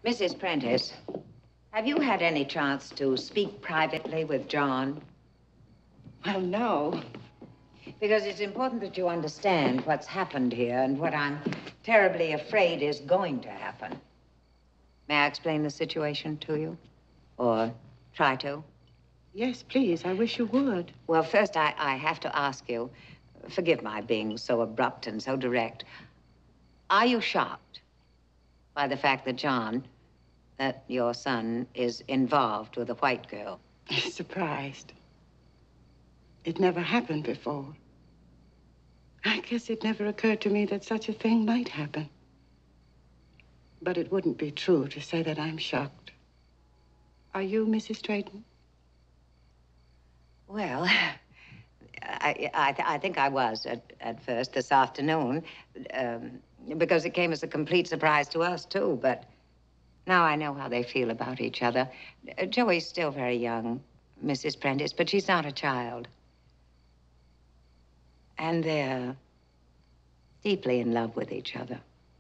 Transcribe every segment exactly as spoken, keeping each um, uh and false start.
Missus Prentice, have you had any chance to speak privately with John? Well, no. Because it's important that you understand what's happened here and what I'm terribly afraid is going to happen. May I explain the situation to you? Or try to? Yes, please. I wish you would. Well, first, I, I have to ask you, forgive my being so abrupt and so direct. Are you shocked by the fact that John, that your son, is involved with a white girl? Surprised. It never happened before. I guess it never occurred to me that such a thing might happen. But it wouldn't be true to say that I'm shocked. Are you, Missus Drayton? Well, I, I, th I think I was at, at first this afternoon, um, because it came as a complete surprise to us, too. But now I know how they feel about each other. Uh, Joey's still very young, Missus Prentice, but she's not a child. And they're deeply in love with each other.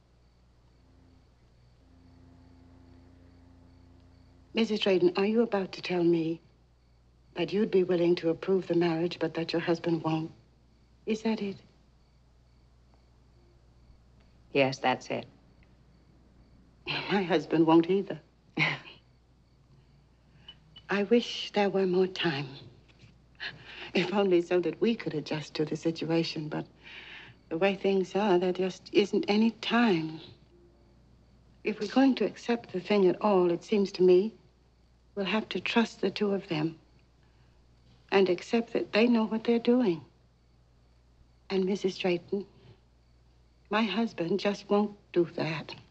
Missus Drayton, are you about to tell me that you'd be willing to approve the marriage, but that your husband won't? Is that it? Yes, that's it. My husband won't either. I wish there were more time. If only so that we could adjust to the situation, but the way things are, there just isn't any time. If we're going to accept the thing at all, it seems to me, we'll have to trust the two of them and accept that they know what they're doing. And Missus Drayton, my husband just won't do that.